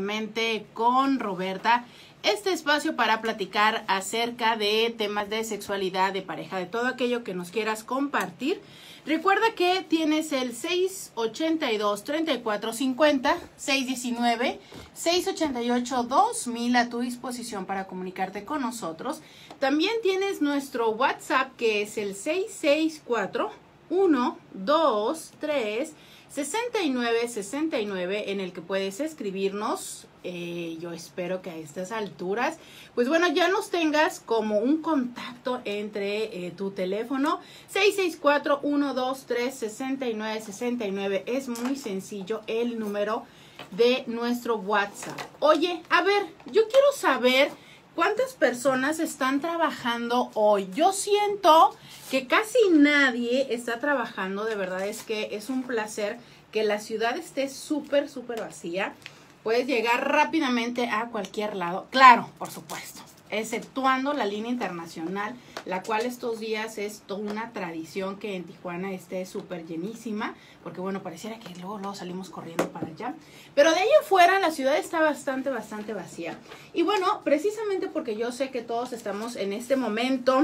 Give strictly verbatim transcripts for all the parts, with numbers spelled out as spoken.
Sexualmente con Roberta, este espacio para platicar acerca de temas de sexualidad, de pareja, de todo aquello que nos quieras compartir. Recuerda que tienes el seis ochenta y dos, treinta y cuatro cincuenta, seis diecinueve, seis ochenta y ocho, dos mil a tu disposición para comunicarte con nosotros. También tienes nuestro WhatsApp, que es el seis seis cuatro, uno dos tres, sesenta y nueve sesenta y nueve, en el que puedes escribirnos. Eh, yo espero que a estas alturas, pues bueno, ya nos tengas como un contacto entre eh, tu teléfono. Seis seis cuatro, uno dos tres, sesenta y nueve sesenta y nueve, es muy sencillo el número de nuestro WhatsApp. Oye, a ver, yo quiero saber cuántas personas están trabajando hoy. Yo siento que casi nadie está trabajando. De verdad es que es un placer que la ciudad esté súper, súper vacía. Puedes llegar rápidamente a cualquier lado. Claro, por supuesto, exceptuando la línea internacional, la cual estos días es toda una tradición que en Tijuana esté súper llenísima, porque bueno, pareciera que luego, luego salimos corriendo para allá. Pero de ahí afuera la ciudad está bastante, bastante vacía. Y bueno, precisamente porque yo sé que todos estamos en este momento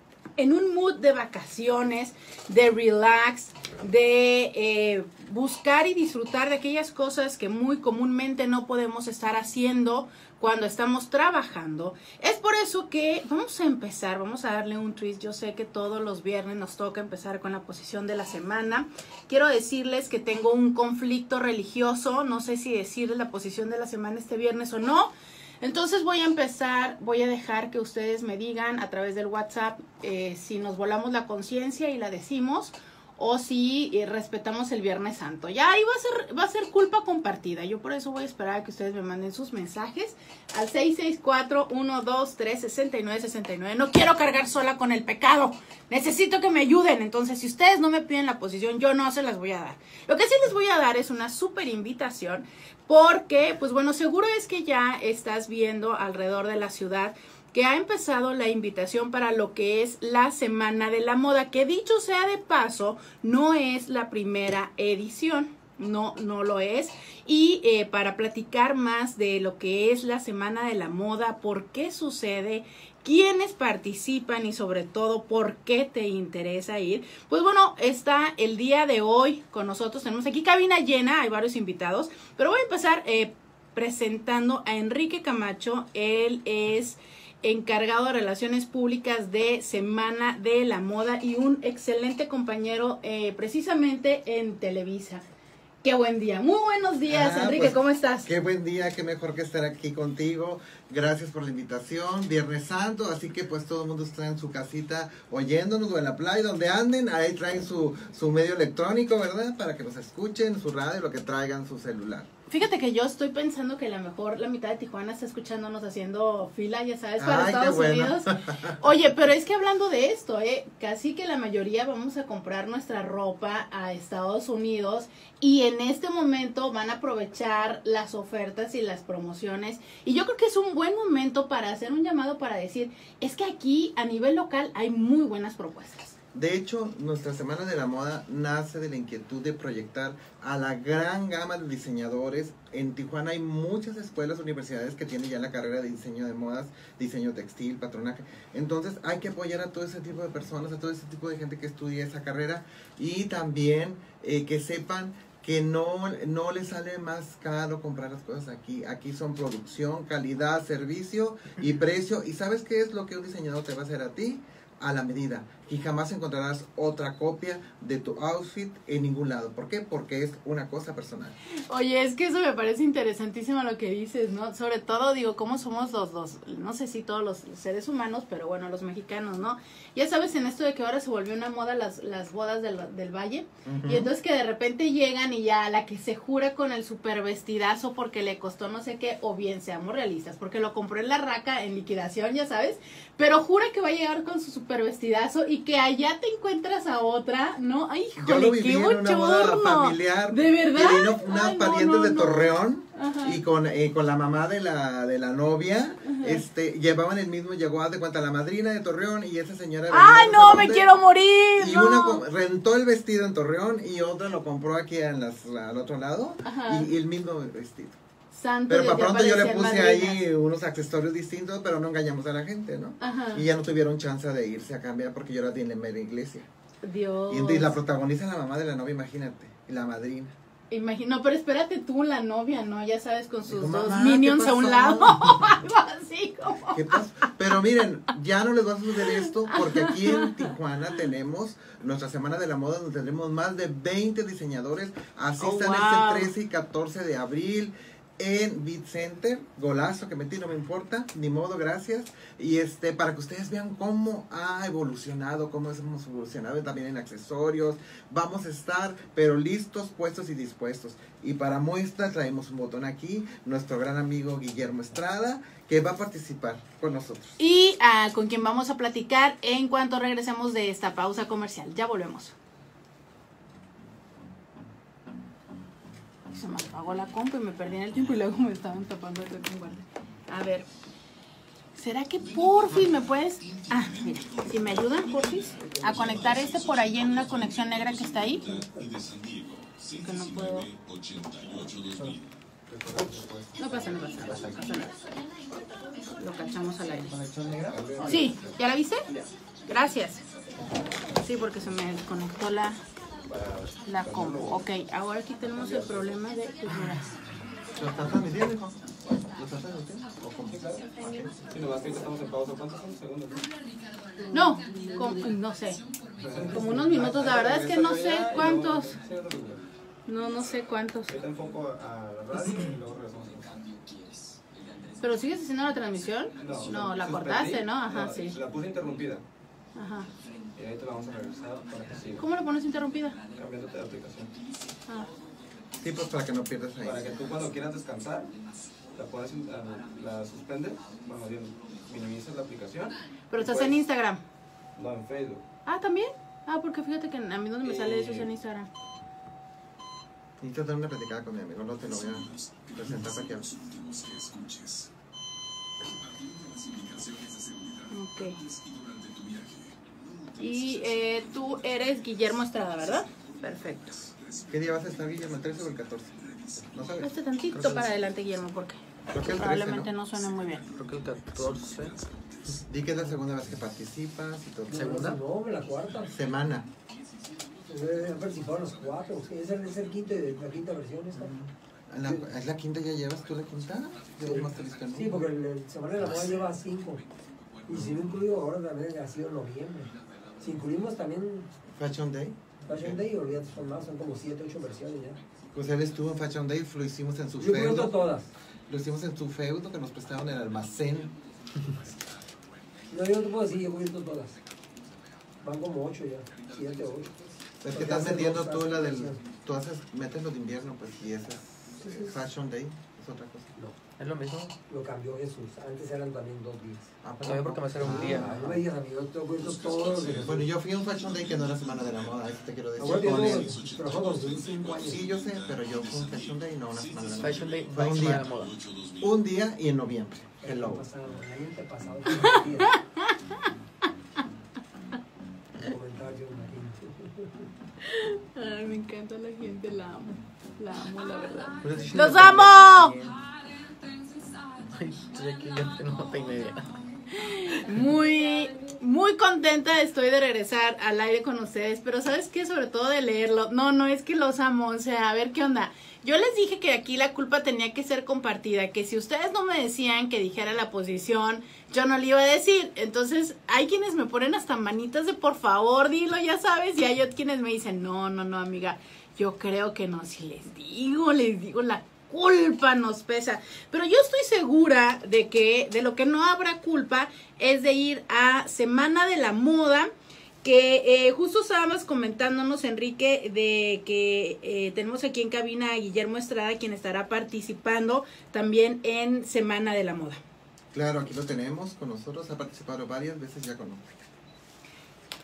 en un mood de vacaciones, de relax, de eh, buscar y disfrutar de aquellas cosas que muy comúnmente no podemos estar haciendo cuando estamos trabajando. Es por eso que vamos a empezar, vamos a darle un twist. Yo sé que todos los viernes nos toca empezar con la posición de la semana. Quiero decirles que tengo un conflicto religioso, no sé si decirles la posición de la semana este viernes o no. Entonces voy a empezar, voy a dejar que ustedes me digan a través del WhatsApp eh, si nos volamos la conciencia y la decimos, o si eh, respetamos el Viernes Santo. Ya ahí va a ser, va a ser culpa compartida. Yo por eso voy a esperar a que ustedes me manden sus mensajes al seis seis cuatro, uno dos tres, sesenta y nueve sesenta y nueve. No quiero cargar sola con el pecado. Necesito que me ayuden. Entonces, si ustedes no me piden la posición, yo no se las voy a dar. Lo que sí les voy a dar es una súper invitación, porque, pues bueno, seguro es que ya estás viendo alrededor de la ciudad que ha empezado la invitación para lo que es la Semana de la Moda, que dicho sea de paso, no es la primera edición, no, no lo es. Y eh, para platicar más de lo que es la Semana de la Moda, por qué sucede, quiénes participan y sobre todo por qué te interesa ir, pues bueno, está el día de hoy con nosotros. Tenemos aquí cabina llena, hay varios invitados, pero voy a empezar eh, presentando a Enrique Camacho. Él es encargado de Relaciones Públicas de Semana de la Moda y un excelente compañero eh, precisamente en Televisa. Qué buen día. Muy buenos días, ah, Enrique, pues, ¿cómo estás? Qué buen día, qué mejor que estar aquí contigo. Gracias por la invitación. Viernes Santo, así que pues todo el mundo está en su casita oyéndonos, o en la playa, donde anden. Ahí traen su, su medio electrónico, ¿verdad? Para que nos escuchen, su radio, lo que traigan, su celular. Fíjate que yo estoy pensando que a lo mejor la mitad de Tijuana está escuchándonos haciendo fila, ya sabes, para Ay, Estados bueno. Unidos. Oye, pero es que hablando de esto, eh, casi que la mayoría vamos a comprar nuestra ropa a Estados Unidos, y en este momento van a aprovechar las ofertas y las promociones. Y yo creo que es un buen momento para hacer un llamado para decir, es que aquí a nivel local hay muy buenas propuestas. De hecho, nuestra Semana de la Moda nace de la inquietud de proyectar a la gran gama de diseñadores. En Tijuana hay muchas escuelas, universidades que tienen ya la carrera de diseño de modas, diseño textil, patronaje. Entonces hay que apoyar a todo ese tipo de personas, a todo ese tipo de gente que estudia esa carrera, y también eh, que sepan que no, no les sale más caro comprar las cosas aquí. Aquí son producción, calidad, servicio y precio. ¿Y sabes qué es lo que un diseñador te va a hacer a ti? A la medida, y jamás encontrarás otra copia de tu outfit en ningún lado. ¿Por qué? Porque es una cosa personal. Oye, es que eso me parece interesantísimo lo que dices, ¿no? Sobre todo, digo, cómo somos los dos, no sé si todos los seres humanos, pero bueno, los mexicanos, ¿no? Ya sabes, en esto de que ahora se volvió una moda las, las bodas del, del Valle, uh-huh. Y entonces que de repente llegan y ya la que se jura con el super vestidazo porque le costó no sé qué, o bien seamos realistas, porque lo compró en la raca en liquidación, ya sabes, pero jura que va a llegar con su super vestidazo y que allá te encuentras a otra, ¿no? Ay, híjole, yo lo viví qué en una boda familiar. ¿De verdad? Que vino unas Ay, parientes no, no, de no. Torreón. Ajá. Y con, eh, con la mamá de la, de la novia, Ajá. este, llevaban el mismo, llegó a de cuenta la madrina de Torreón, y esa señora. ¡Ay, no, me quiero morir! Y no. una rentó el vestido en Torreón y otra lo compró aquí en las, al otro lado, y, y el mismo vestido. Santo Pero Dios, para ya pronto yo le parecían puse madrinas. ahí unos accesorios distintos, pero no engañamos a la gente, ¿no? Ajá. Y ya no tuvieron chance de irse a cambiar porque yo era de la mera iglesia. Dios. Y, y la protagoniza la mamá de la novia, imagínate, y la madrina. Imagino, pero espérate tú, la novia, ¿no? Ya sabes, con sus Digo, dos mamá, minions ¿qué a un pasó? lado. Algo así como. ¿Qué pasa? Pero miren, ya no les va a suceder esto porque aquí en Tijuana tenemos nuestra Semana de la Moda donde tendremos más de veinte diseñadores. Asistan Oh, wow. este trece y catorce de abril en Beat Center. Golazo que metí, no me importa, ni modo, gracias. Y este, para que ustedes vean cómo ha evolucionado, cómo hemos evolucionado también en accesorios. Vamos a estar, pero listos, puestos y dispuestos. Y para muestras traemos un botón aquí, nuestro gran amigo Guillermo Estrada, que va a participar con nosotros. Y ah, con quien vamos a platicar en cuanto regresemos de esta pausa comercial. Ya volvemos. Se me apagó la compu y me perdí en el tiempo y luego me estaban tapando el guardia. A ver, ¿será que porfis me puedes... Ah, mira, si me ayudan porfis a conectar este por ahí en una conexión negra que está ahí. Que no puedo... No pasa, no pasa, no pasa nada. Lo cachamos al aire. Sí, ¿ya la viste? Gracias. Sí, porque se me desconectó la... La combo. Ok, ahora aquí tenemos el problema de... Pues mira. ¿Lo estás transmitiendo, hijo? ¿Lo estás transmitiendo? ¿O cómo? Sí, nomás que ahorita estamos en pausa. ¿Cuántos son segundos? No, con- no sé. Como unos minutos. La verdad es que no sé cuántos. No, no sé cuántos. Ahorita enfoco a la radio y luego regresamos. ¿Pero sigues haciendo la transmisión? No, la suspendí. cortaste, ¿no? Ajá, No, sí. La puse interrumpida. Ajá. Y ahorita la vamos a regresar para que siga. ¿Cómo lo pones interrumpida? Cambiándote de aplicación. Ah. Sí, pues para que no pierdas ahí. Para que tú cuando quieras descansar, la pones, en- la, la suspendes, bueno, bien, minimizas la aplicación. Pero estás Pues, en Instagram. No, en Facebook. Ah, ¿también? Ah, porque fíjate que a mí donde me sale eso es en Instagram. Necesito dar una platicada con mi amigo, no te lo voy a presentar para que hables. Ok. Y eh, tú eres Guillermo Estrada, ¿verdad? Perfecto. ¿Qué día vas a estar, Guillermo? ¿El trece o el catorce? ¿No sabes? Este tantito para adelante, Guillermo, porque Creo que el trece, probablemente ¿no? no suene muy bien. Creo que el catorce. Di que es la segunda vez que participas y todo. ¿Segunda? No, la cuarta. Semana. Han participado los cuatro. Es el, es el quinto, la quinta versión esta. La- ¿Es la quinta? ¿Ya llevas tú la quinta? Llevas más feliz que no. Sí, porque el, el Semana de la Moda lleva cinco. Y si no incluyo ahora también ha sido en noviembre. Si incluimos también Fashion Day. Fashion Day, olvídate, son más, son como siete, ocho versiones ya. Pues él estuvo en Fashion Day, lo hicimos en su Yo cuento feudo. todas. Lo hicimos en su feudo que nos prestaron el almacén. No, yo no te puedo decir, yo cuento todas. Van como ocho ya, siete, ocho. Es que estás metiendo tú la del... Tú haces, metes lo de invierno, pues, y ese es Fashion Day, es otra cosa. ¿Es lo mismo? Lo cambió Jesús. Antes eran también dos días. Ah, Pues también porque me sale un día. Ah, no me digas, amigo, yo te cuento todo lo que Jesús. Bueno, yo fui a un Fashion Day que no era Semana de la Moda, eso te quiero decir. Abuelo, yo Con tengo- el- pero fue con cinco años. Sí, yo sé, pero yo fui a un Fashion Day, no una Semana de la Moda. Fashion Day, Fue un Semana día. de moda. Un día y en noviembre. El Hello. año pasado, el año antepasado, comentario, imagínate. Ay, me encanta la gente, la amo. La amo, la verdad. Pero sí, ¡Los sí, amo! Ay, estoy aquí, ya tengo nota y media. Muy, muy contenta estoy de regresar al aire con ustedes, pero ¿sabes qué? Sobre todo de leerlo. No, no, es que los amo, o sea, a ver qué onda. Yo les dije que aquí la culpa tenía que ser compartida, que si ustedes no me decían que dijera la posición, yo no le iba a decir. Entonces, hay quienes me ponen hasta manitas de por favor, dilo, ya sabes, y hay otros quienes me dicen, no, no, no, amiga, yo creo que no, si les digo, les digo, la culpa nos pesa. Pero yo estoy segura de que de lo que no habrá culpa es de ir a Semana de la Moda, que eh, justo estábamos comentándonos, Enrique, de que eh, tenemos aquí en cabina a Guillermo Estrada, quien estará participando también en Semana de la Moda. Claro, aquí lo tenemos con nosotros, ha participado varias veces ya con nosotros.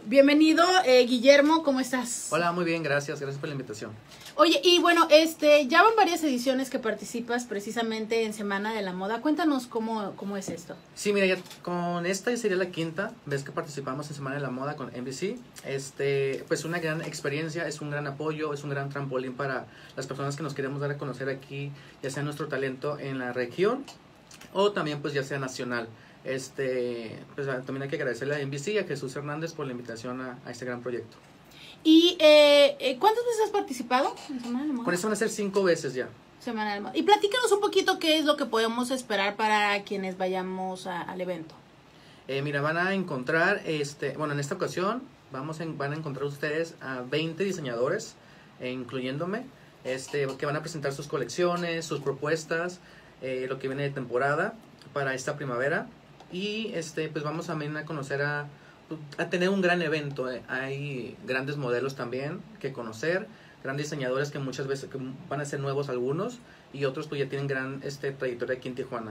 Bienvenido, eh, Guillermo, ¿cómo estás? Hola, muy bien, gracias, gracias por la invitación. Oye, y bueno, este, ya van varias ediciones que participas precisamente en Semana de la Moda. Cuéntanos cómo, cómo es esto. Sí, mira, ya con esta sería la quinta vez que participamos en Semana de la Moda con N B C. Este, pues una gran experiencia, es un gran apoyo, es un gran trampolín para las personas que nos queremos dar a conocer aquí, ya sea nuestro talento en la región o también pues ya sea nacional. Este, pues también hay que agradecerle a N B C y a Jesús Hernández por la invitación a, a este gran proyecto. ¿Y eh, eh, cuántas veces has participado en Semana de la Moda? Con esto van a ser cinco veces ya. Semana de la Moda. Y platícanos un poquito qué es lo que podemos esperar para quienes vayamos a, al evento. Eh, mira, van a encontrar, este, bueno, en esta ocasión vamos en, van a encontrar ustedes a veinte diseñadores, eh, incluyéndome, este, que van a presentar sus colecciones, sus propuestas, eh, lo que viene de temporada para esta primavera. Y este, pues vamos también a conocer a, a tener un gran evento. Eh. Hay grandes modelos también que conocer, grandes diseñadores que muchas veces que van a ser nuevos algunos y otros pues ya tienen gran este, trayectoria aquí en Tijuana.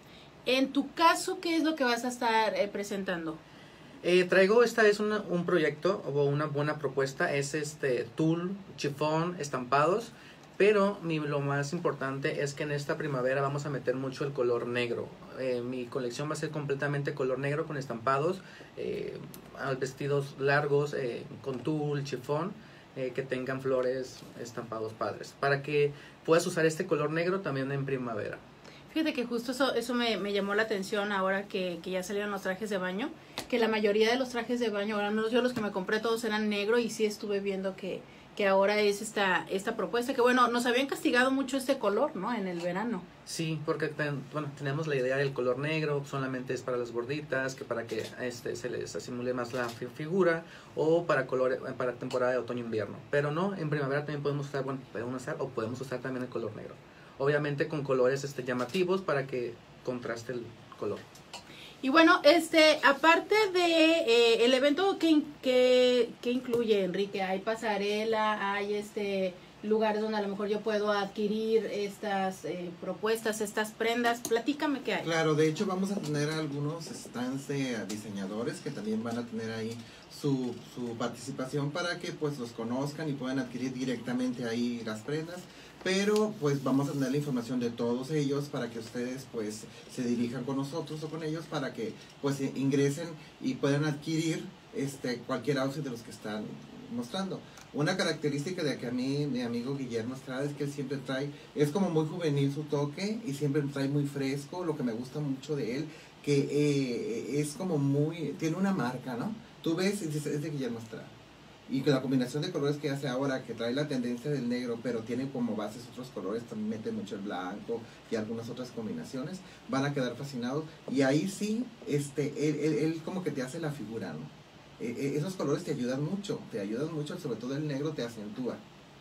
En tu caso, ¿qué es lo que vas a estar eh, presentando? Eh, traigo esta vez una, un proyecto o una buena propuesta, es este tul, chifón, estampados, pero mi, lo más importante es que en esta primavera vamos a meter mucho el color negro. Eh, mi colección va a ser completamente color negro con estampados, eh, vestidos largos eh, con tul, chifón, eh, que tengan flores, estampados padres, para que puedas usar este color negro también en primavera. Fíjate que justo eso, eso me, me llamó la atención ahora que, que ya salieron los trajes de baño, que la mayoría de los trajes de baño, ahora no, yo los que me compré todos eran negro y sí estuve viendo que, que ahora es esta, esta propuesta, que bueno, nos habían castigado mucho este color, ¿no? En el verano. Sí, porque ten, bueno, tenemos la idea del color negro, solamente es para las gorditas, que para que este se les asimile más la figura, o para color, para temporada de otoño-invierno. Pero no, en primavera también podemos usar, bueno, podemos usar o podemos usar también el color negro. Obviamente con colores este, llamativos para que contraste el color. Y bueno, este, aparte de eh, el evento que, que, que incluye, Enrique, hay pasarela, hay este lugares donde a lo mejor yo puedo adquirir estas eh, propuestas, estas prendas. Platícame qué hay. Claro, de hecho vamos a tener algunos stands de diseñadores que también van a tener ahí su, su participación para que pues los conozcan y puedan adquirir directamente ahí las prendas. Pero pues vamos a tener la información de todos ellos para que ustedes pues se dirijan con nosotros o con ellos para que pues ingresen y puedan adquirir este cualquier outfit de los que están mostrando. Una característica de que a mí mi amigo Guillermo Estrada es que él siempre trae, es como muy juvenil su toque y siempre trae muy fresco. Lo que me gusta mucho de él que eh, es como muy, tiene una marca, ¿no? Tú ves y dices, es de Guillermo Estrada. Y que la combinación de colores que hace ahora, que trae la tendencia del negro, pero tiene como bases otros colores, también mete mucho el blanco y algunas otras combinaciones, van a quedar fascinados. Y ahí sí, este, él, él, él como que te hace la figura, ¿no? Eh, esos colores te ayudan mucho, te ayudan mucho, sobre todo el negro te acentúa.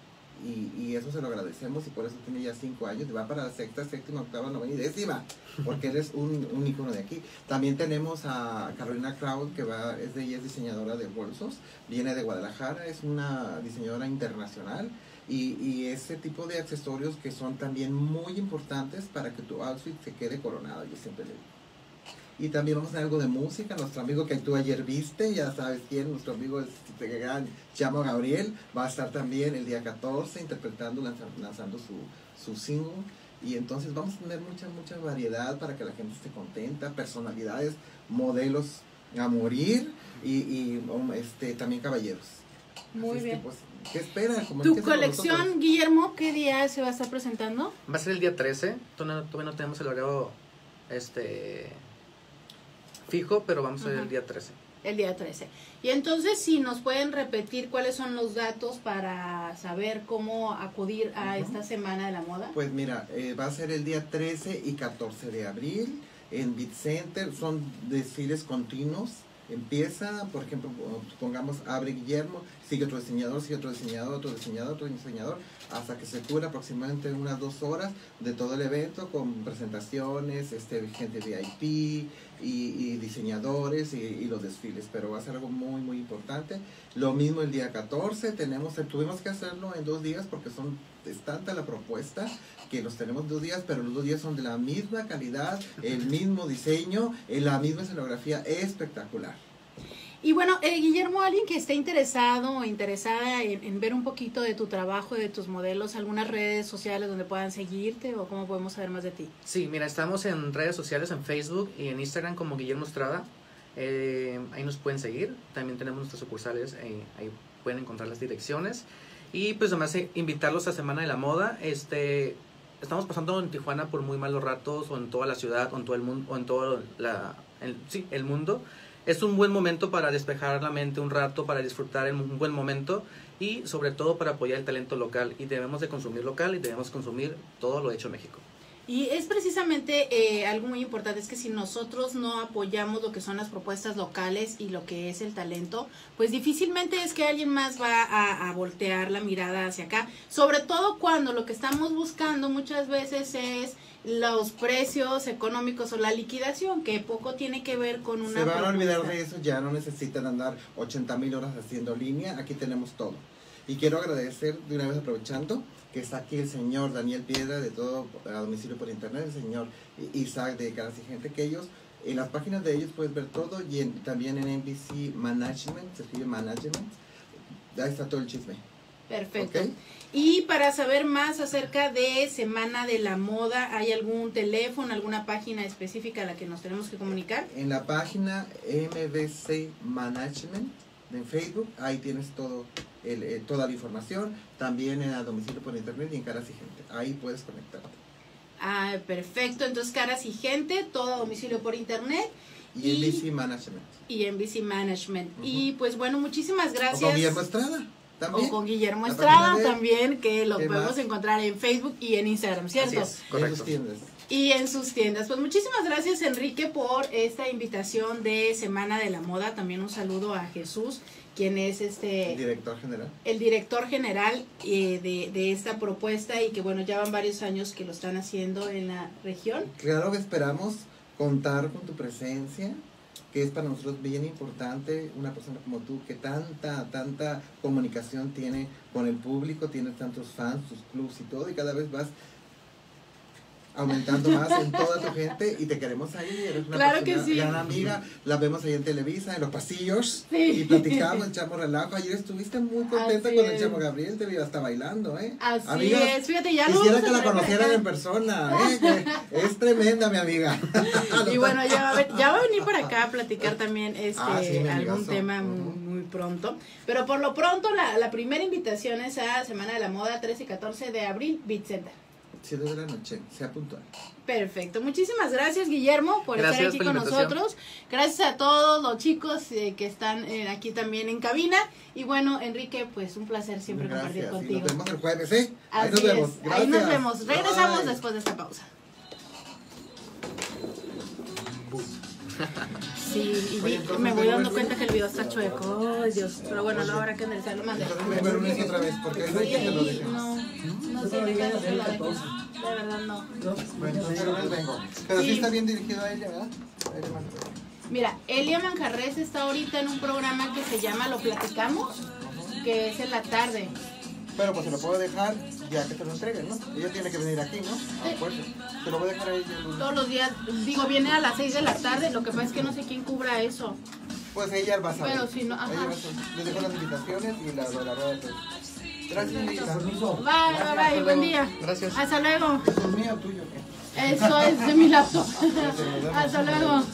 Y, y eso se lo agradecemos y por eso tiene ya cinco años, y va para la sexta, séptima, octava, novena y décima, porque eres un, un ícono de aquí. También tenemos a Carolina Kraut, que va, es de ella es diseñadora de bolsos, viene de Guadalajara, es una diseñadora internacional y, y ese tipo de accesorios que son también muy importantes para que tu outfit se quede coronado, yo siempre le digo. Y también vamos a hacer algo de música. Nuestro amigo que tú ayer viste, ya sabes quién, nuestro amigo el gran Chamo Gabriel, va a estar también el día catorce interpretando, lanzando, lanzando su, su single. Y entonces vamos a tener mucha, mucha variedad para que la gente esté contenta, personalidades, modelos a morir y, y um, este, también caballeros. Muy Así bien. Es que, pues, ¿qué esperan? ¿Tu colección, Guillermo, qué día se va a estar presentando? Va a ser el día trece, todavía no, no tenemos el horario este... fijo, pero vamos a ver el día trece. El día trece. Y entonces, si nos pueden repetir cuáles son los datos para saber cómo acudir a uh-huh. esta Semana de la Moda. Pues mira, eh, va a ser el día trece y catorce de abril en Beat Center. Son desfiles continuos. Empieza, por ejemplo, pongamos, abre Guillermo, sigue otro diseñador, sigue otro diseñador, otro diseñador, otro diseñador, hasta que se cura aproximadamente unas dos horas de todo el evento con presentaciones, este, gente V I P y, y diseñadores y, y los desfiles, pero va a ser algo muy muy importante. Lo mismo el día catorce, tenemos, tuvimos que hacerlo en dos días porque son, es tanta la propuesta que los tenemos dos días, pero los dos días son de la misma calidad, el mismo diseño, la misma escenografía espectacular. Y bueno, eh, Guillermo, alguien que esté interesado o interesada en, en ver un poquito de tu trabajo, de tus modelos, algunas redes sociales donde puedan seguirte o cómo podemos saber más de ti. Sí, mira, estamos en redes sociales, en Facebook y en Instagram como Guillermo Estrada. Eh, ahí nos pueden seguir. También tenemos nuestras sucursales, eh, ahí pueden encontrar las direcciones. Y pues además eh, invitarlos a Semana de la Moda. Este, estamos pasando en Tijuana por muy malos ratos, o en toda la ciudad, o en todo el mundo, o en todo la, el, sí, el mundo. Es un buen momento para despejar la mente un rato, para disfrutar en un buen momento y sobre todo para apoyar el talento local. Y debemos de consumir local y debemos consumir todo lo hecho en México. Y es precisamente eh, algo muy importante, es que si nosotros no apoyamos lo que son las propuestas locales y lo que es el talento, pues difícilmente es que alguien más va a, a voltear la mirada hacia acá, sobre todo cuando lo que estamos buscando muchas veces es los precios económicos o la liquidación, que poco tiene que ver con una Se van a olvidar propuesta. de eso, ya no necesitan andar ochenta mil horas haciendo línea, aquí tenemos todo. Y quiero agradecer de una vez aprovechando que está aquí el señor Daniel Piedra de todo a domicilio por internet, el señor Isaac de Caras y Gente, que ellos, en las páginas de ellos puedes ver todo y en, también en N B C Management, se escribe Management, ahí está todo el chisme. Perfecto. Ok. Y para saber más acerca de Semana de la Moda, ¿hay algún teléfono, alguna página específica a la que nos tenemos que comunicar? En la página M B C Management en Facebook, ahí tienes todo el, eh, toda la información, también en a domicilio por internet y en Caras y Gente, ahí puedes conectarte. Ah, perfecto. Entonces, Caras y Gente, todo a domicilio por internet. Y, Y- N B C Management. Y N B C Management. Ujú. Y pues bueno, muchísimas O gracias. con Guillermo Estrada, también. O con Guillermo La Estrada página de él. también, que lo ¿Qué podemos más? encontrar en Facebook y en Instagram, ¿cierto? Así es, En correcto. sus tiendas. Y en sus tiendas. Pues muchísimas gracias, Enrique, por esta invitación de Semana de la Moda. También un saludo a Jesús, quien es este El director general. el director general eh, de, de esta propuesta y que bueno, ya van varios años que lo están haciendo en la región. Claro que esperamos contar con tu presencia, que es para nosotros bien importante, una persona como tú que tanta, tanta comunicación tiene con el público, tiene tantos fans, tus clubs y todo, y cada vez vas aumentando más en toda tu gente y te queremos ahí, eres una Claro que persona sí. gran amiga, la vemos ahí en Televisa, en los pasillos, Sí. y platicamos, echamos relajo. Ayer estuviste muy contenta Así con el es. Chamo Gabriel, te vi hasta bailando, ¿eh? Así Amiga, es, fíjate, ya lo Quisiera vamos a que la traer para conocieran acá. en persona, ¿eh? Que es tremenda mi amiga. Y bueno, ya va, a ver- ya va a venir para acá a platicar también este Ah, sí, mi algún amigazo. tema muy, Ujú. muy pronto. Pero por lo pronto, la, la primera invitación es a Semana de la Moda, trece y catorce de abril, Beat Center. siete de la noche, sea puntual. Perfecto. Muchísimas gracias, Guillermo, por estar Gracias aquí por la con invitación. nosotros. Gracias a todos los chicos eh, que están eh, aquí también en cabina. Y bueno, Enrique, pues un placer siempre compartir Gracias. Y contigo. nos vemos el jueves, ¿eh? Ahí Así nos vemos. es. Ahí nos Gracias. vemos. Regresamos Bye. después de esta pausa. Sí, y Oye, vi- entonces, me voy ¿cómo dando es? cuenta que el video está chueco. Ay, Dios. Pero bueno, no habrá que enderezarlo más. Entonces me vuelvo a unir otra vez, porque es de que te lo dije. No, no tiene caso que lo dejes. De verdad no. Bueno, entonces yo les vengo. Pero sí. Sí. está bien dirigido a ella, ¿verdad? A ella más. Mira, Elia Manjarres está ahorita en un programa que se llama Lo Platicamos, que es en la tarde. Pero pues se lo puedo dejar ya que te lo entreguen, ¿no? Ella tiene que venir aquí, ¿no? A fuerza. Te lo voy a dejar a ella el lunes. Todos los días, digo, viene a las seis de la tarde, lo que pasa es que no sé quién cubra eso. Pues ella va a saber. Pero si no, ajá. Ella va a saber. Les dejo las invitaciones y la, la, la rueda de prensa. Gracias, amiga. Permiso. Bye, bye, bye, buen día. Gracias. Hasta luego. ¿Es mío o tuyo? ¿Qué? Eso es de mi laptop. Hasta luego.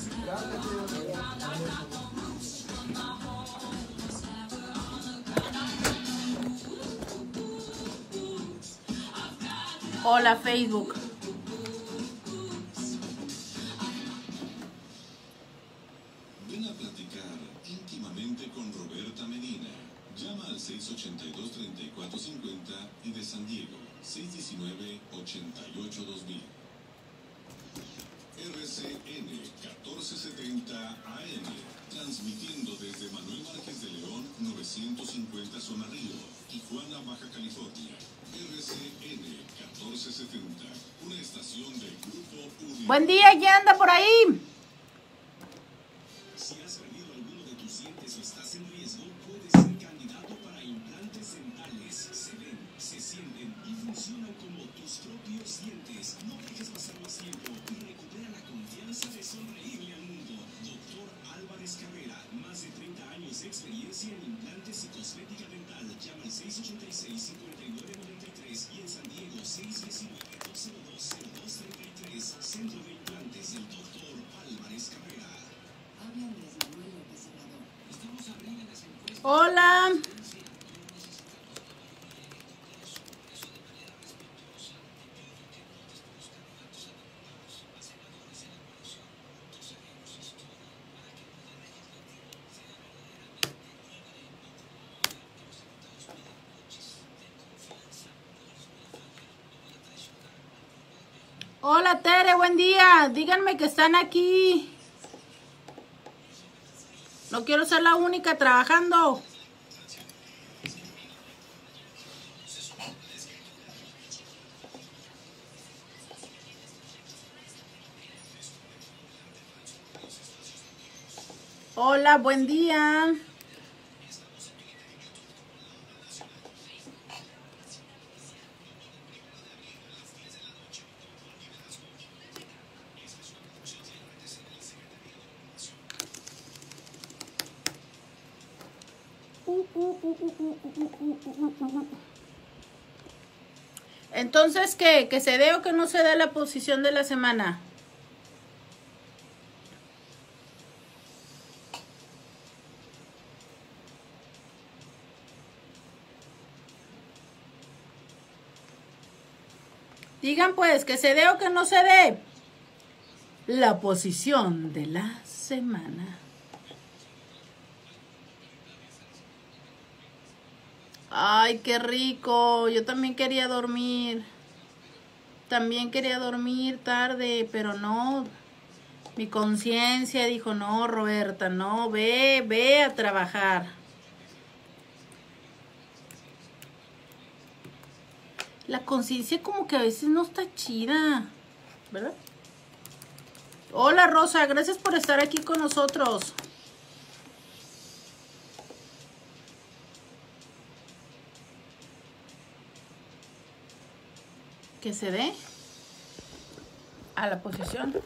Hola, Facebook. Ven a platicar íntimamente con Roberta Medina. Llama al seis ochenta y dos, treinta y cuatro cincuenta y de San Diego, seis diecinueve, ochenta y ocho, dos mil. R C N catorce setenta A M, transmitiendo desde Manuel Márquez de León, novecientos cincuenta Zona Río, Tijuana, Baja California. R C N catorce setenta, una estación del Grupo Unión. Buen día, ¿quién anda por ahí? Si has perdido alguno de tus dientes o estás en riesgo, puedes ser candidato para implantes dentales. Se ven, se sienten y funcionan como tus propios dientes. No dejes pasar más tiempo y recupera la confianza de sonreírle al mundo. Doctor Álvarez Carrera, más de treinta años Excelencia en implantes y cosmética dental. Llama al seis ocho seis, cinco nueve nueve tres y en San Diego seis uno nueve, dos cero dos, cero dos tres tres. Centro de Implantes del doctor Álvarez Cabrera. Habla Andrés Manuel López Obrador. Estamos arriba en las encuestas. Hola. Hola Tere, buen día. Díganme que están aquí. No quiero ser la única trabajando. Hola, buen día. Entonces, ¿qué? ¿Que se dé o que no se dé la posición de la semana? Digan pues, ¿que se dé o que no se dé la posición de la semana? Ay, qué rico. Yo también quería dormir. También quería dormir tarde, pero no. Mi conciencia dijo, no, Roberta, no, ve, ve a trabajar. La conciencia como que a veces no está chida, ¿verdad? Hola, Rosa, gracias por estar aquí con nosotros. Que se dé a la posición.